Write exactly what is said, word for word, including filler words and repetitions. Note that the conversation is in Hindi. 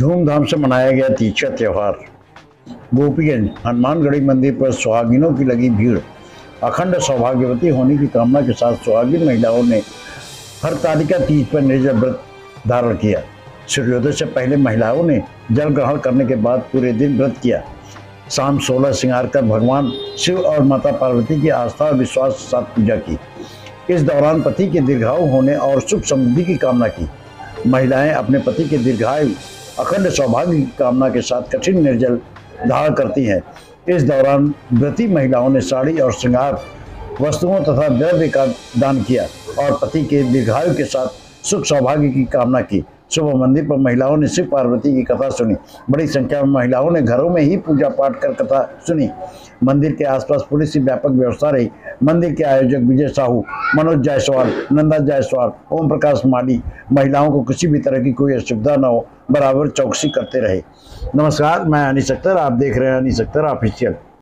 धूमधाम से मनाया गया तीज का त्यौहार। गोपीगंज हनुमानगढ़ी मंदिर पर सुहागिनों की लगी भीड़। अखंड सौभाग्यवती होने की कामना के साथ सुहागिन महिलाओं ने हरतालिका तीज पर निर्जल व्रत धारण किया। सूर्योदय से पहले महिलाओं ने जल ग्रहण करने के बाद पूरे दिन व्रत किया। शाम सोलह श्रृंगार कर भगवान शिव और माता पार्वती की आस्था और विश्वास के साथ पूजा की। इस दौरान पति के दीर्घायु होने और सुख समृद्धि की कामना की। महिलाएं अपने पति के दीर्घायु अखंड सौभाग्य की कामना के साथ कठिन निर्जल धारण करती हैं। इस दौरान व्रती महिलाओं ने साड़ी और श्रृंगार वस्तुओं तथा द्रव्य का दान किया और पति के दीर्घायु के साथ सुख सौभाग्य की कामना की। सुबह मंदिर पर महिलाओं ने शिव पार्वती की कथा सुनी। बड़ी संख्या में महिलाओं ने घरों में ही पूजा पाठ कर कथा सुनी। मंदिर के आसपास पुलिस की व्यापक व्यवस्था रही। मंदिर के आयोजक विजय साहू, मनोज जायसवाल, नंदा जायसवाल, ओम प्रकाश माली महिलाओं को किसी भी तरह की कोई असुविधा न हो बराबर चौकसी करते रहे। नमस्कार, मैं अनीस अख्तर, आप देख रहे हैं अनीस अख्तर ऑफिशियल।